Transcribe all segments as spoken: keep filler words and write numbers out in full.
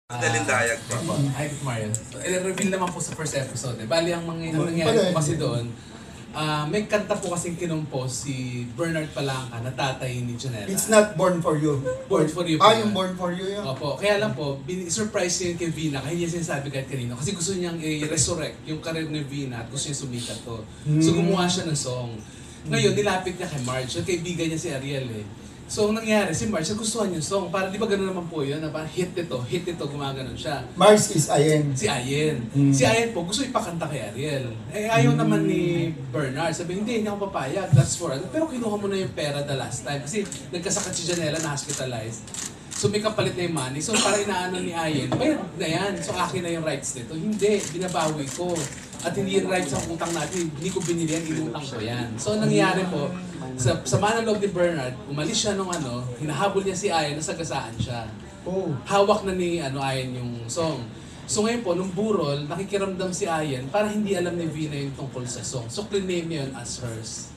Dalindayag po. Uh, Hi, Marian. So, i-reveal naman po sa first episode. Eh. Bali, ang mga ang nangyari po kasi doon, uh, may kanta po kasing kinumpos si Bernard Palanca na tatay ni Janela. It's not Born for You. Born for You po Ah, yun. yung Born for You yun. Opo. Kaya lang po, surprise niya kay Vina, kaya niya sinasabi kahit kanino. Kasi gusto niyang i-resurrect yung karir ni Vina at gusto niya sumikat to. So gumawa siya ng song. Ngayon, nilapit niya kay Marge. Yung kaibigan niya si Ariel eh. So, ang nangyari, si Marge, nagustuhan yung song. Para di ba gano'n naman po yun, na parang hit ito, hit ito, gumaganon siya. Mars is Ayen. Si Ayen. Mm. Si Ayen po, gusto ipakanta kay Ariel. Eh, ayaw mm. naman ni Bernard. Sabi, hindi, hindi ako papayag. That's for ano. Pero kinuha mo na yung pera the last time. Kasi nagkasakit si Janela na hospitalized. So, may kapalit na yung money. So, para inaano ni Ayen, bayad na yan. So, akin na yung rights nito. Hindi, binabawi ko. At hindi yung rights ang utang natin. Hindi ko binili yan, inutang ko yan. So, ang nangyari po, sa sama ng loob ni Bernard, umalis siya nung ano, hinahabol niya si Ayen, nasagasaan siya. Oh. Hawak na ni ano Ayen yung song. So ngayon po, nung burol, nakikiramdam si Ayen para hindi alam ni Vina yung tungkol sa song. So clean niya yun as hers.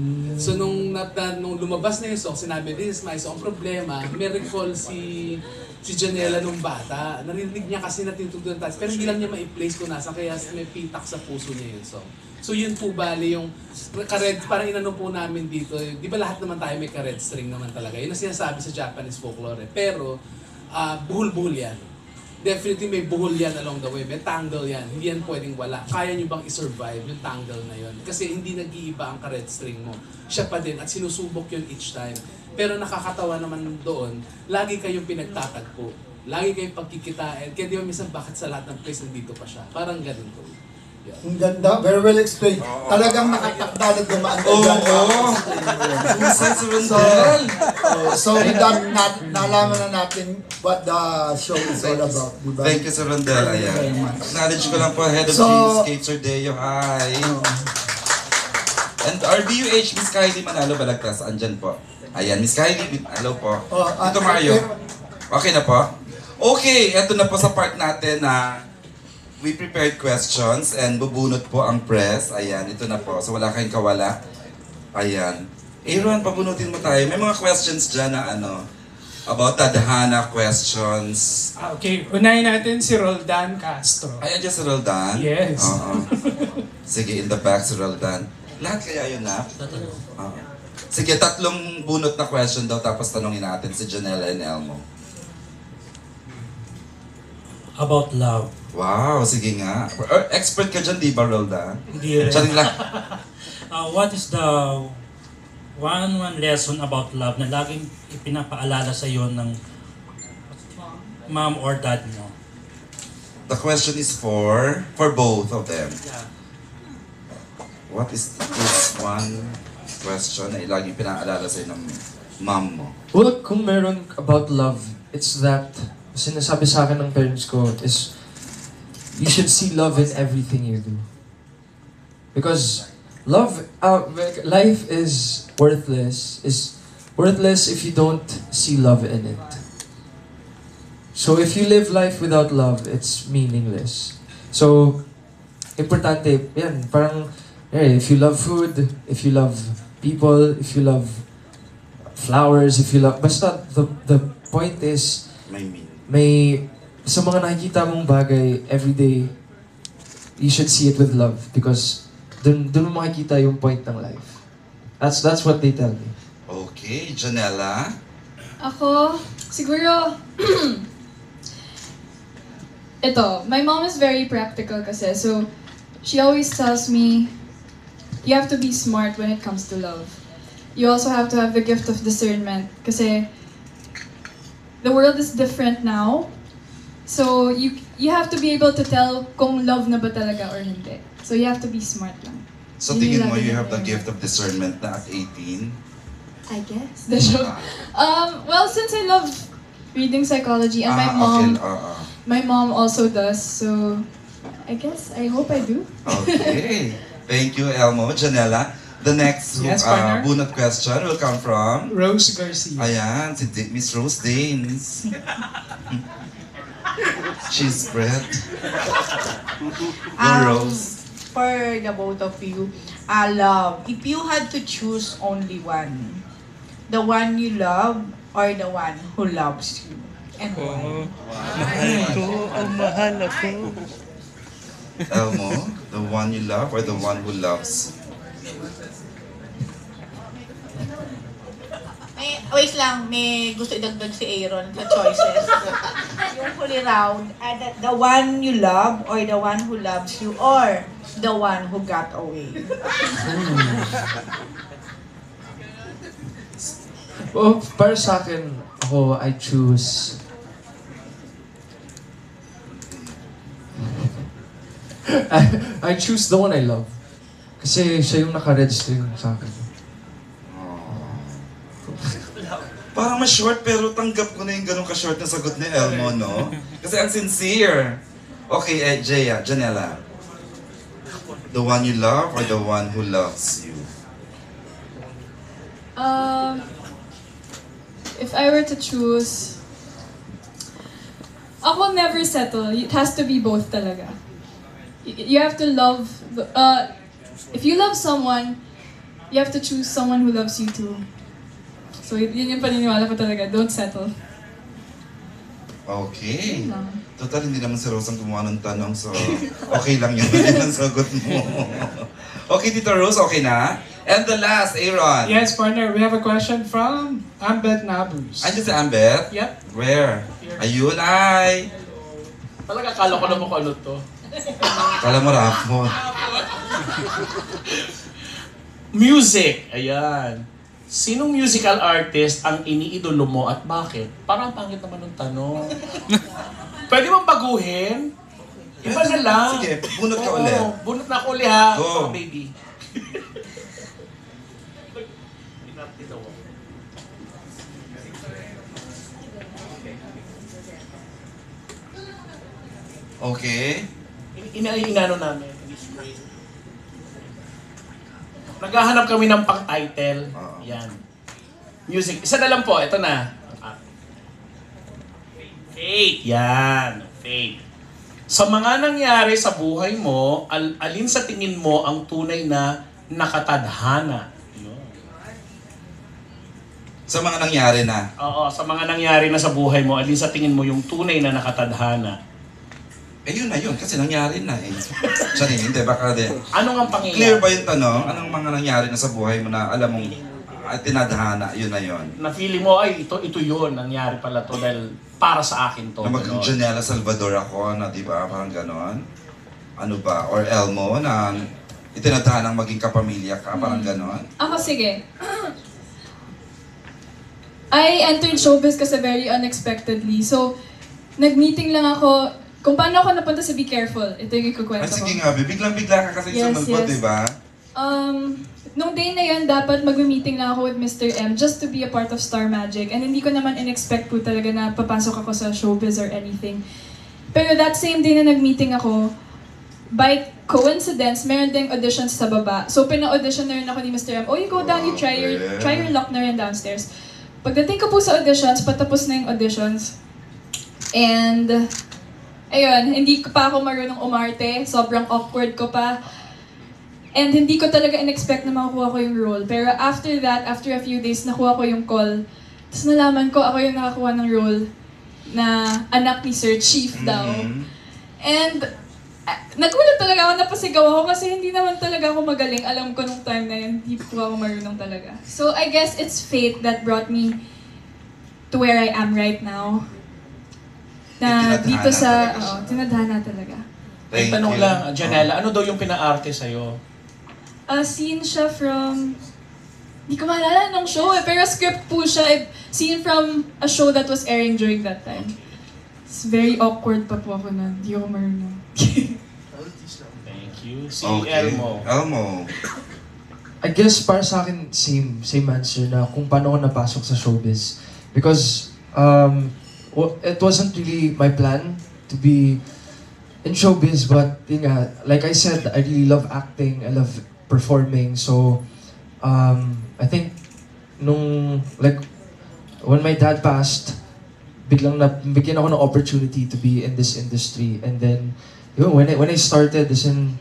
So nung, na, nung lumabas na yung song, sinabi, this is my song. Ang problema, may recall si si Janela nung bata. Narinig niya kasi na tinutugtog ng taas, pero hindi lang niya ma-place kung nasa, kaya may pitak sa puso niya yung song. So yun po bali yung ka-red, parang inano po namin dito, di ba lahat naman tayo may ka-red string naman talaga. Yun ang sinasabi sa Japanese folklore. Pero uh, buhol-buhol yan. Definitely may buhol yan along the way. May tangle yan. Hindi yan pwedeng wala. Kaya nyo bang i-survive yung tangle na yun? Kasi hindi nag-iiba ang ka-red string mo. Siya pa din at sinusubok yun each time. Pero nakakatawa naman doon, lagi kayong pinagtatagpo. Lagi kayong pagkikitain. Kaya di ba minsan bakit sa lahat ng place nandito pa siya? Parang ganun to. Yeah. Ang ganda, very well explained. Oh, Talagang nakatakda na dumaan ka Oo! dyan. Oo! Minsan si So, Rondel. oh, so with that, na, nalaman na natin what the show is all about. Diba? Thank you, Sir Rondel. Ayan. Acknowledge ko lang po, Head of So, Dreamscape, Sir Deo. Hi! And our B U H, Miss Kylie Manalo Balagtas, andyan po. Ayan, Miss Kylie, hello po. Oh, Ito, uh, Mario. Okay na po? Okay, eto na po sa part natin na we prepared questions and bubunot po ang press. Ayan, ito na po. So wala kayong kawala. Ayan. Aaron, pabunutin mo tayo. May mga questions dyan na ano, about tadhana questions. Ah, okay, unahin natin si Roldan Castro. Ayan dyan si Roldan? Yes. Oo. Sige, in the back si Roldan. Lahat kaya yun na? Oo. Sige, tatlong bunot na question daw tapos tanongin natin si Janela and Elmo. About love. Wow, sige nga. Er, expert ka dyan, di ba, Roldan? Hindi rin. Charing lang. Uh, what is the one one lesson about love na laging ipinapaalala sa iyo ng mom or dad mo? The question is for for both of them. What is this one question na laging pinaalala sa iyo ng mom mo? Well, kung meron about love, it's that sinasabi sa akin ng parents ko is you should see love in everything you do. Because love, uh, life is worthless, is worthless if you don't see love in it. So if you live life without love, it's meaningless. So, importante, yan, parang, eh, if you love food, if you love people, if you love flowers, if you love, basta, the, the point is, May mean. may, sa mga nakikita mong bagay, everyday, you should see it with love because dun, dun mo makikita yung point ng life. That's that's what they tell me. Okay, Janela. Ako, siguro, ito, my mom is very practical kasi, so she always tells me, you have to be smart when it comes to love. You also have to have the gift of discernment kasi the world is different now. So you you have to be able to tell kung love na ba talaga or hindi. So you have to be smart lang. So Yun yung tingin mo lagi you ko have the narinig. gift of discernment na at eighteen? I guess. The show. Um, well, since I love reading psychology and my Ah, mom, okay. oo. my mom also does, so I guess, I hope I do. Okay. Thank you, Elmo. Janela. The next Yes, uh, partner. bunot question will come from... Rose Garcia. Ayan, si D- Miss Rose Danes. She's bread. Go, Um, Rose. For the both of you, uh, love. If you had to choose only one, the one you love or the one who loves you, and why? Elmo, the one you love or the one who loves? May, wait lang, may gusto idagdag si Aaron sa choices. Yung huli round, uh, the, the one you love or the one who loves you or the one who got away. Oh, para sa akin, ako, I choose... I, I choose the one I love. Kasi siya yung naka-register yung sa akin. Parang mas short pero tanggap ko na yung ganun ka-short na sagot ni Elmo, no? Kasi ang sincere. Okay, eh, Jaya, Janela. The one you love or the one who loves you? Um, if I were to choose, ako never settle. It has to be both talaga. Y- You have to love, the- uh, if you love someone, you have to choose someone who loves you too. So y- yun yung paniniwala ko talaga, don't settle. Okay. Yun lang. Total, hindi naman si Rose ang gumawa ng tanong, so okay lang yun. Hindi ang sagot mo. Okay, Tito Rose, okay na? And the last, Aaron. Yes, partner, we have a question from Ambet Nabus. Andiyan si Ambet? Yep. Where? Ayun, ay. Talaga akala ko naman kung ano to. Kala mo Rapon. Music. Ayan. Sinong musical artist ang iniidolo mo at bakit? Parang pangit naman ng tanong. Pwede bang baguhin? Iba na lang. Sige, bunot ka Oo, ulit. Bunot na ako uli ha. Go. Oh, baby. Okay. Ina inano namin. Naghahanap kami ng pang-title. Oo. Yan. Music. Isa na lang po. Ito na. Faith. Yan. Faith. Sa mga nangyari sa buhay mo, al alin sa tingin mo ang tunay na nakatadhana? Yun. Sa mga nangyari na. Oo, sa mga nangyari na sa buhay mo, alin sa tingin mo yung tunay na nakatadhana? Eh yun na yun, kasi nangyari na eh. Sorry, hindi, baka din. Ano nga pangyayari? Clear ba yung tanong? Anong mga nangyari na sa buhay mo na alam mong ah, tinadhana, yun na yun? Na feeling mo, ay, ito, ito yun, nangyari pala to dahil para sa akin to. Na maging ganon. Janela Salvador ako, na di ba, parang ganon? Ano ba? Or Elmo, na itinadhanang maging kapamilya ka, parang ganon? Ako sige. I entered showbiz kasi very unexpectedly. So, nag-meeting lang ako. Kung paano ako napunta sa Be Careful, ito yung ikukwento Ay, ko. sige nga, biglang-bigla ka kasi Yes, sumunod, yes. di ba? Um, nung day na yun, dapat mag-meeting lang ako with Mister M just to be a part of Star Magic. And hindi ko naman in-expect po talaga na papasok ako sa showbiz or anything. Pero that same day na nag-meeting ako, by coincidence, meron ding auditions sa baba. So, pina-audition na rin ako ni Mister M. Oh, you go down, you try your, Okay. try your luck na rin downstairs. Pagdating ko po sa auditions, patapos na yung auditions. And, ayun, hindi ko pa ako marunong umarte. Sobrang awkward ko pa. And hindi ko talaga in-expect na makukuha ko yung role. Pero after that, after a few days, nakuha ko yung call. Tapos nalaman ko, ako yung nakakuha ng role na anak ni Sir Chief daw. Mhm. And uh, nagulat talaga ako, napasigaw ako kasi hindi naman talaga ako magaling. Alam ko nung time na yun, hindi ko ako marunong talaga. So I guess it's fate that brought me to where I am right now. Na Tinadhana dito sa, talaga siya. oo, tinadhana talaga. Ay, Thank tanong you. lang, Janela, ano daw yung pina-arte sa'yo? A scene siya from, hindi ko maalala nung show eh, pero script po siya. eh, Scene from a show that was airing during that time. It's very awkward pa po ako na, hindi ako marunong. Thank you. Si Okay. Elmo. Elmo. I guess para sa akin, same, same answer na kung paano ako napasok sa showbiz. Because um, wa- it wasn't really my plan to be in showbiz, but yun nga, like I said, I really love acting, I love performing. So, um, I think, nung, like, when my dad passed, biglang nabigyan ako ng opportunity to be in this industry. And then, yun, when I, when I started, as in,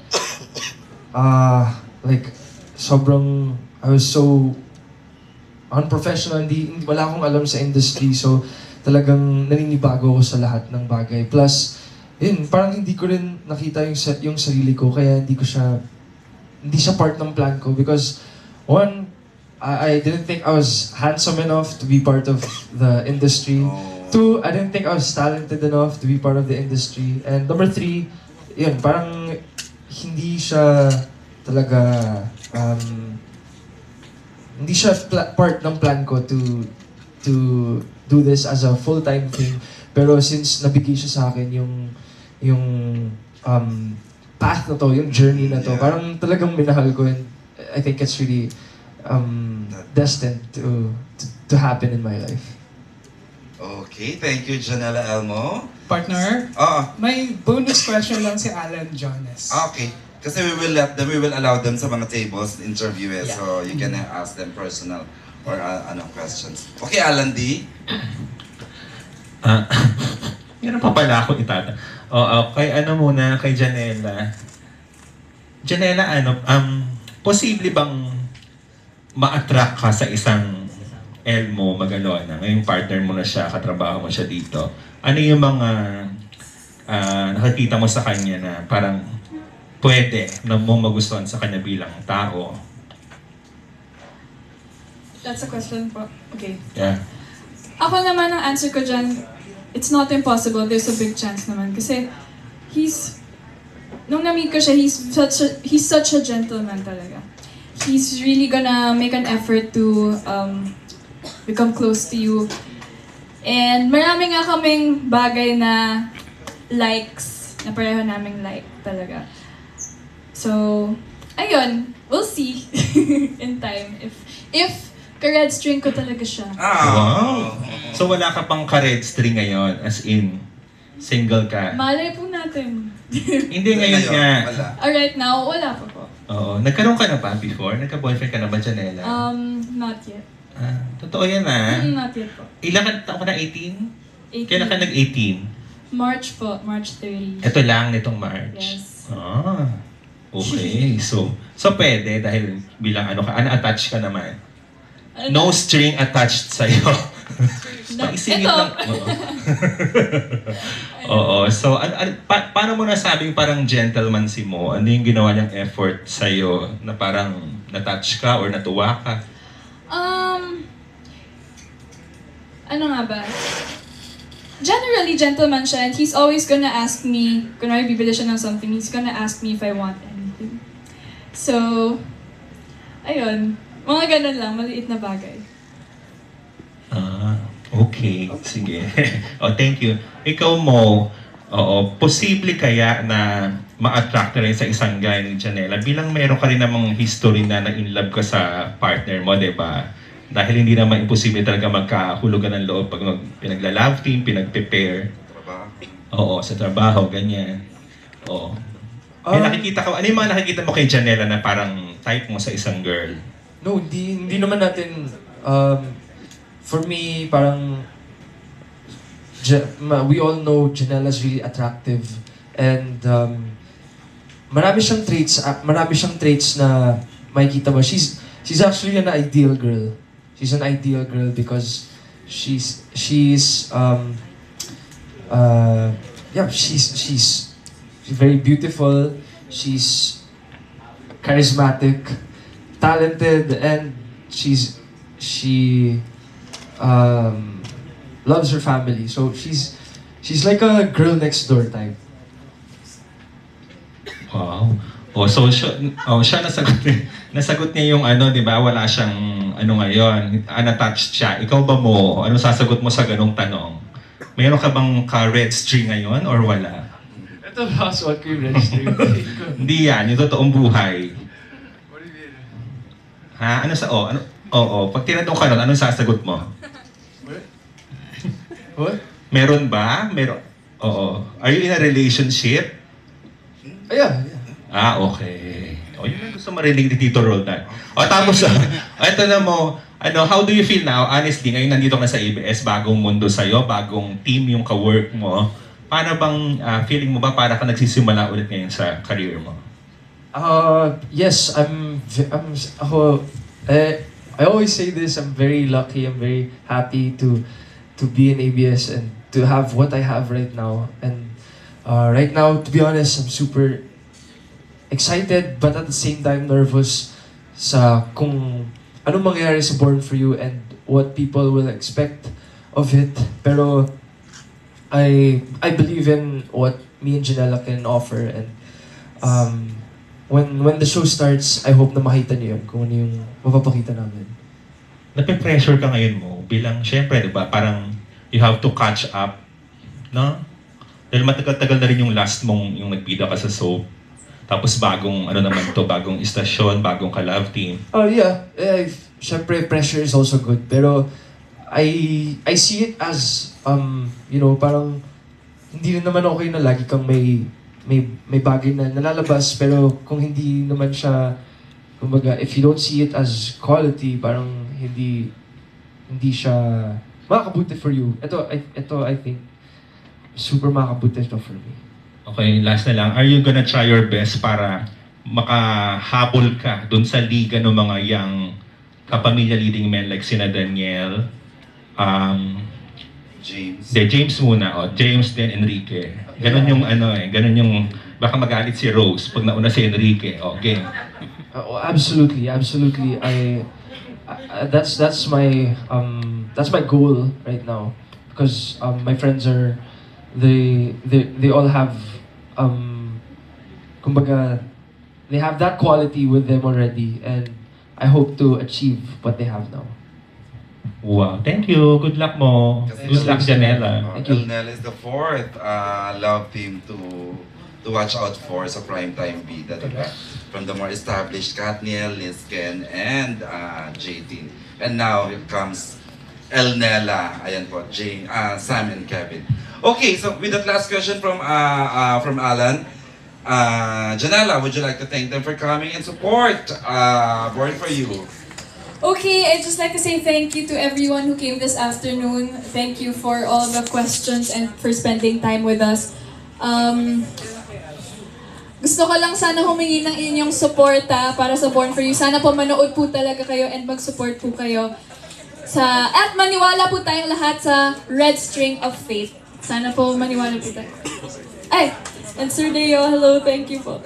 uh, like, sobrang, I was so unprofessional, hindi, hindi- wala akong alam sa industry. So, talagang naninibago ako sa lahat ng bagay. Plus, yun, parang hindi ko rin nakita yung, sa- yung sarili ko, kaya hindi ko siya, hindi siya part ng plan ko. Because, one, I, I didn't think I was handsome enough to be part of the industry. Two, I didn't think I was talented enough to be part of the industry. And number three, yun, parang hindi siya talaga, um, hindi siya pla- part ng plan ko to to do this as a full-time thing. Pero since nabigay siya sa akin yung yung um, path na to, yung journey na to, parang talagang minahal ko, and I think it's really um, destined to, to to happen in my life. Okay, thank you, Janela Elmo. Partner, Oo. may bonus question lang si Alan Jonas. Ah, okay. Kasi we will let them, we will allow them sa mga tables interview eh. So you can ask them personal or uh, ano questions. Okay, Alan D. Ah, meron pa pala ako itata. Oo, kay ano muna, kay Janela. Janela, ano, um, posible bang ma-attract ka sa isang Elmo Magalona? Ngayong partner mo na siya, katrabaho mo siya dito. Ano yung mga ah, nakikita mo sa kanya na parang pwede na mo magustuhan sa kanya bilang tao? That's a question po. Okay. Yeah. Ako naman, ang answer ko dyan, it's not impossible. There's a big chance naman. Kasi, he's, nung na-meet ko siya, he's such a, he's such a gentleman talaga. He's really gonna make an effort to um, become close to you. And marami nga kaming bagay na likes, na pareho naming like talaga. So, ayun, we'll see in time if, if ka-red string ko talaga siya. Wow! So wala ka pang ka-red string ngayon, as in, single ka? Malay po natin. Hindi ngayon nga. Wala. Ah, right now, wala pa po. Oo. Nagkaroon ka na ba before? Nagka-boyfriend ka na ba, Janela? Um, not yet. Ah, totoo yan ah. Mm, not yet po. Ilan ka taon ka na? eighteen? eighteen. Kailan ka nag-eighteen? March po, March thirtieth. Ito lang nitong March? Yes. Ah, okay. So, so pwede dahil bilang ano ka, unattached ka naman. No string attached sa'yo. No, Paisingit ito. lang. Oo. Oo. So, an, an, pa, paano mo nasabing parang gentleman si Mo? Ano yung ginawa niyang effort sa'yo na parang natouch ka or natuwa ka? Um, ano nga ba? Generally, gentleman siya, and he's always gonna ask me, kunwari bibili siya ng something, he's gonna ask me if I want anything. So, ayun. Mga ganun lang, maliit na bagay. Ah, okay. Sige. Oh, thank you. Ikaw mo, oo, posible kaya na ma-attract na rin sa isang guy ni Janela bilang meron ka rin namang history na na-inlove ka sa partner mo, di ba? Dahil hindi naman imposible talaga magkahulugan ng loob pag mag- pinagla-love team, pinag-prepare. Trabaho. Oo, sa trabaho, ganyan. Oo. May Ah. nakikita ka, ano yung mga nakikita mo kay Janela na parang type mo sa isang girl? No, hindi, hindi naman natin, um, for me, parang, Ja- ma- we all know Janela's really attractive, and um, marami siyang traits, uh, marami siyang traits na makikita mo. She's, she's actually an ideal girl. She's an ideal girl because she's, she's, um, uh, yeah, she's, she's, she's very beautiful, she's charismatic, talented, and she's she um, loves her family. So she's she's like a girl next door type. Wow. Oh, so siya, oh, siya nasagot, nasagot niya yung ano, di ba? Wala siyang ano ngayon, unattached siya. Ikaw ba mo, ano sasagot mo sa ganong tanong? Mayroon ka bang ka-red string ngayon or wala? Ito ba suot ko yung red string? Hindi yan, yung totoong buhay. Ha? Ano sa, oh, ano, oo, oh, pag tinanong ka nun, anong sasagot mo? What? Meron ba? Meron. Oo. Are you in a relationship? Oh, yeah, yeah. Ah, okay. O, yun ang gusto marinig ni Tito Roldan. O, tapos, ah, ito na mo, ano, how do you feel now? Honestly, ngayon nandito ka na sa A B S, bagong mundo sa'yo, bagong team yung ka-work mo. Paano bang ah, feeling mo ba para ka nagsisimula ulit ngayon sa career mo? Uh, yes, I'm, v- I'm, ako, eh, I always say this, I'm very lucky, I'm very happy to, to be in A B S and to have what I have right now. And uh, right now, to be honest, I'm super excited but at the same time nervous sa kung anong mangyayari sa Born For You and what people will expect of it. Pero I I believe in what me and Janela can offer, and um, when when the show starts, I hope na makita niyo yun kung ano yung mapapakita namin. Nape-pressure ka ngayon mo bilang, syempre, di ba, parang you have to catch up, no? Dahil matagal-tagal na rin yung last mong, yung nagbida ka sa soap. Tapos bagong, ano naman to, bagong istasyon, bagong ka-love team. Oh yeah, eh, syempre pressure is also good, pero I I see it as um you know, parang hindi rin naman okay na lagi kang may may may bagay na nalalabas, pero kung hindi naman siya, kumbaga, if you don't see it as quality, parang hindi hindi siya makakabuti for you. Ito I, ito I think super makakabuti ito for me. Okay, last na lang. Are you gonna try your best para makahabol ka dun sa liga ng mga young kapamilya leading men like sina Daniel, um, James. De, James muna, oh. James then Enrique. Ganon yung ano eh, ganon yung, baka magalit si Rose pag nauna si Enrique. Oh, game. Uh, absolutely, absolutely. I, I that's that's my um that's my goal right now, because um my friends are they they they all have um kumbaga, they have that quality with them already, and I hope to achieve what they have now. Wow, thank you. Good luck mo. Good luck, Janela. Thank you. Elnel is the fourth uh, love team to to watch out for sa primetime bida, diba? From the more established Katniel, Lizken, and uh, J T. And now here comes Elnela. Ayan po, Jane, uh, Sam and Kevin. Okay, so with that last question from uh, uh, from Alan, uh, Janela, would you like to thank them for coming and support uh, Born For You? Okay, I'd just like to say thank you to everyone who came this afternoon. Thank you for all the questions and for spending time with us. Um, gusto ko lang sana humingi ng inyong suporta para sa Born For You. Sana po manood po talaga kayo and mag-support po kayo. Sa, at maniwala po tayong lahat sa Red String of Fate. Sana po maniwala po tayo. Ay! And Sir Leo, hello, thank you po.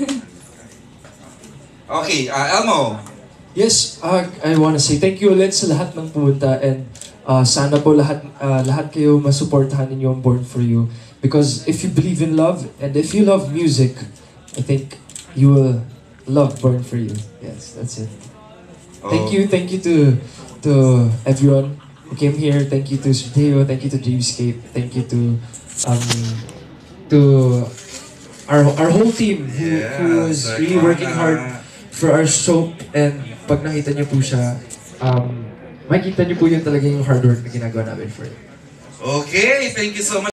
Okay, uh, Elmo. Yes, uh, I want to say thank you ulit sa lahat ng pumunta, and uh, sana po lahat uh, lahat kayo masuportahan ninyo ang Born For You, because if you believe in love and if you love music, I think you will love Born For You. Yes, that's it. Thank you, thank you to to everyone who came here. Thank you to Sudeo, thank you to Dreamscape, thank you to um to our our whole team who, who was really working hard for our soap, and pag nakita niyo po siya, um, makikita niyo po yun talaga yung hard work na ginagawa namin for it. Okay, thank you so much.